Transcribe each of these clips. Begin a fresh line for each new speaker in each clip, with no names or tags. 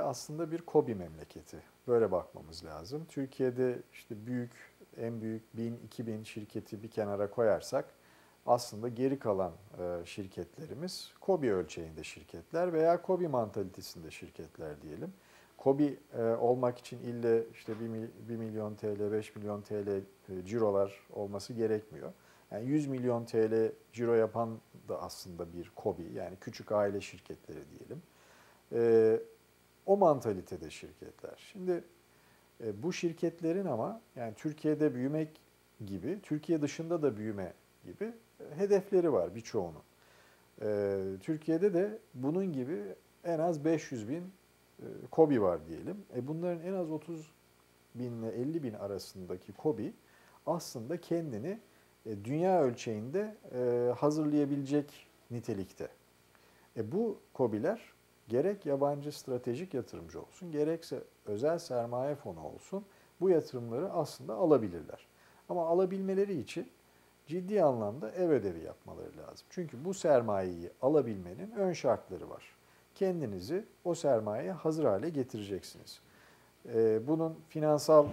aslında bir KOBİ memleketi. Böyle bakmamız lazım. Türkiye'de işte en büyük 1000-2000 şirketi bir kenara koyarsak aslında geri kalan şirketlerimiz KOBİ ölçeğinde şirketler veya KOBİ mantalitesinde şirketler diyelim. KOBİ olmak için ille işte 1 milyon TL, 5 milyon TL cirolar olması gerekmiyor. Yani 100 milyon TL ciro yapan da aslında bir KOBİ, yani küçük aile şirketleri diyelim. O mantalitede şirketler. Şimdi bu şirketlerin ama yani Türkiye'de büyümek gibi, Türkiye dışında da büyüme gibi hedefleri var birçoğunun. Türkiye'de de bunun gibi en az 500 bin KOBİ var diyelim. Bunların en az 30 bin ile 50 bin arasındaki KOBİ aslında kendini dünya ölçeğinde hazırlayabilecek nitelikte. Bu KOBİ'ler gerek yabancı stratejik yatırımcı olsun, gerekse özel sermaye fonu olsun bu yatırımları aslında alabilirler. Ama alabilmeleri için ciddi anlamda ev ödevi yapmaları lazım. Çünkü bu sermayeyi alabilmenin ön şartları var. Kendinizi o sermayeye hazır hale getireceksiniz. Bunun finansal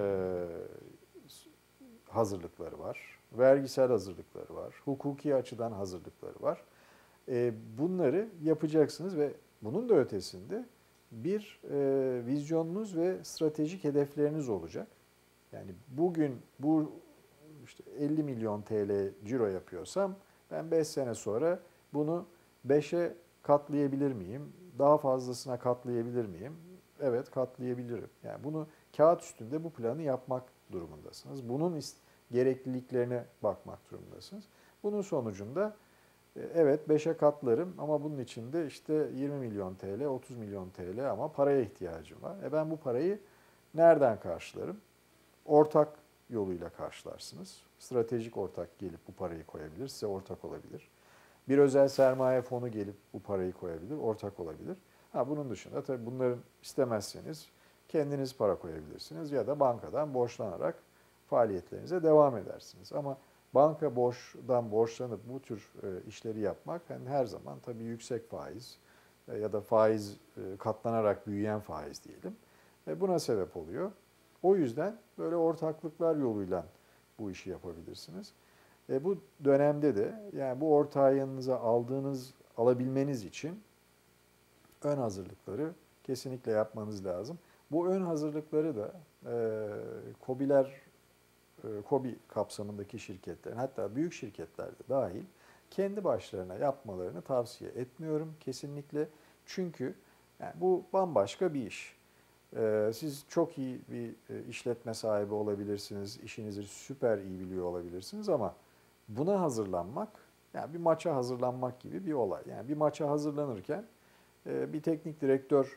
hazırlıkları var, vergisel hazırlıkları var, hukuki açıdan hazırlıkları var. Bunları yapacaksınız ve bunun da ötesinde bir vizyonunuz ve stratejik hedefleriniz olacak. Yani bugün bu işte 50 milyon TL ciro yapıyorsam ben 5 sene sonra bunu 5'e katlayabilir miyim? Daha fazlasına katlayabilir miyim? Evet, katlayabilirim. Yani bunu kağıt üstünde bu planı yapmak durumundasınız. Bunun gerekliliklerine bakmak durumundasınız. Bunun sonucunda evet 5'e katlarım ama bunun için de işte 20 milyon TL, 30 milyon TL ama paraya ihtiyacım var. Ben bu parayı nereden karşılarım? Ortak yoluyla karşılarsınız. Stratejik ortak gelip bu parayı koyabilir, size ortak olabilir. Bir özel sermaye fonu gelip bu parayı koyabilir, ortak olabilir. Bunun dışında tabii bunların istemezseniz kendiniz para koyabilirsiniz ya da bankadan borçlanarak faaliyetlerinize devam edersiniz. Ama banka borçlanıp bu tür işleri yapmak yani her zaman tabii yüksek faiz ya da faiz katlanarak büyüyen faiz diyelim. Buna sebep oluyor. O yüzden böyle ortaklıklar yoluyla bu işi yapabilirsiniz. Bu dönemde de yani bu ortağı yanınıza alabilmeniz için ön hazırlıkları kesinlikle yapmanız lazım. Bu ön hazırlıkları da KOBİ kapsamındaki şirketlerin hatta büyük şirketlerde dahil kendi başlarına yapmalarını tavsiye etmiyorum kesinlikle. Çünkü yani bu bambaşka bir iş. Siz çok iyi bir işletme sahibi olabilirsiniz, işinizi süper iyi biliyor olabilirsiniz ama buna hazırlanmak, yani bir maça hazırlanmak gibi bir olay. Yani bir maça hazırlanırken bir teknik direktör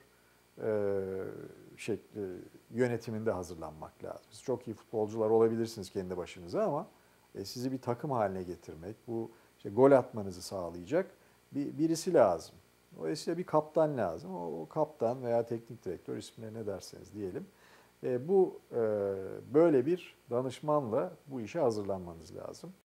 şekli yönetiminde hazırlanmak lazım. Siz çok iyi futbolcular olabilirsiniz kendi başınıza ama sizi bir takım haline getirmek, bu işte gol atmanızı sağlayacak birisi lazım. Dolayısıyla bir kaptan lazım. O kaptan veya teknik direktör ismine ne derseniz diyelim. Böyle bir danışmanla bu işe hazırlanmanız lazım.